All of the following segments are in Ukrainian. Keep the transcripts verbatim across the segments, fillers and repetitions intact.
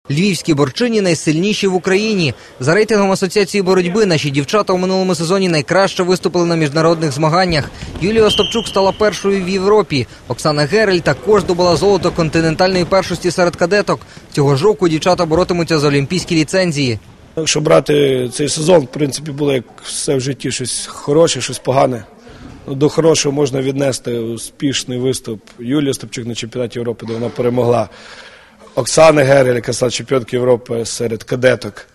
Львівські борчині найсильніші в Україні. За рейтингом Асоціації боротьби наші дівчата у минулому сезоні найкраще виступили на міжнародних змаганнях. Юлія Остапчук стала першою в Європі. Оксана Герель також здобула золото континентальної першості серед кадеток. Цього ж року дівчата боротимуться за олімпійські ліцензії. Якщо брати цей сезон, в принципі, було як все в житті, щось хороше, щось погане. До хорошого можна віднести успішний виступ Юлії Остапчук на чемпіонаті Європи, де вона перемогла. Оксани Герель, яка стала чемпіонкою Європи серед кадеток.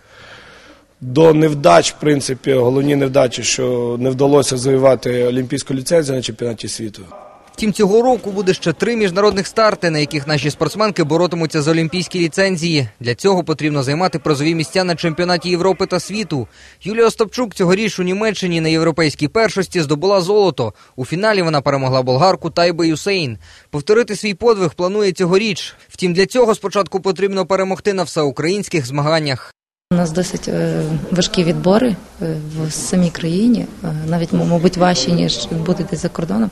До невдач, в принципі, головні невдачі, що не вдалося завоювати олімпійську ліцензію на чемпіонаті світу. Втім, цього року буде ще три міжнародних старти, на яких наші спортсменки боротимуться за олімпійські ліцензії. Для цього потрібно займати призові місця на чемпіонаті Європи та світу. Юлія Остапчук цьогоріч у Німеччині на європейській першості здобула золото. У фіналі вона перемогла болгарку Тайбе Юсейн. Повторити свій подвиг планує цьогоріч. Втім, для цього спочатку потрібно перемогти на всеукраїнських змаганнях. У нас досить важкі відбори в самій країні, навіть, мабуть, важчі, ніж бути десь за кордоном.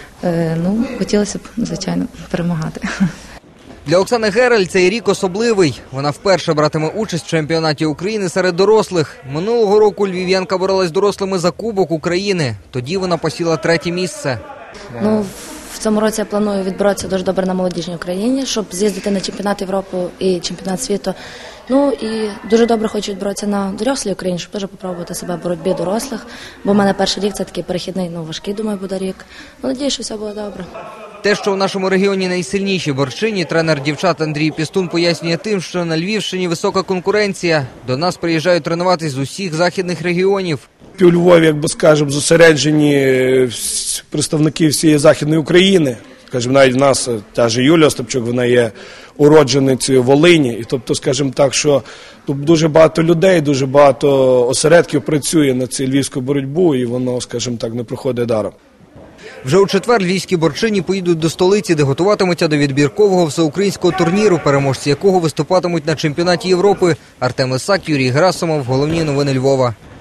Ну, хотілося б, звичайно, перемагати. Для Оксани Герель цей рік особливий. Вона вперше братиме участь в чемпіонаті України серед дорослих. Минулого року львів'янка боролась з дорослими за Кубок України. Тоді вона посіла третє місце. Ну, в цьому році я планую відборотися дуже добре на молодіжній Україні, щоб з'їздити на чемпіонат Європи і чемпіонат світу. Ну і дуже добре хочу відборотися на дорослій Україні, щоб теж попробувати себе в боротьбі дорослих. Бо в мене перший рік – це такий перехідний, ну важкий, думаю, буде рік. Ну, надіюсь, що все буде добре. Те, що в нашому регіоні найсильніші борчині, тренер дівчат Андрій Пістун пояснює тим, що на Львівщині висока конкуренція. До нас приїжджають тренуватись з усіх західних регіонів. У Львові, як би скажемо, зосереджені представники всієї Західної України. Скажімо, навіть в нас та ж Юлія Остапчук, вона є уродженицею Волині. І тобто, скажімо так, що тут дуже багато людей, дуже багато осередків працює на цю львівську боротьбу, і воно, скажімо так, не проходить даром. Вже у четвер львівські борчині поїдуть до столиці, де готуватимуться до відбіркового всеукраїнського турніру, переможці якого виступатимуть на чемпіонаті Європи. Артем Лисак, Юрій Герасимов. Головні новини Львова.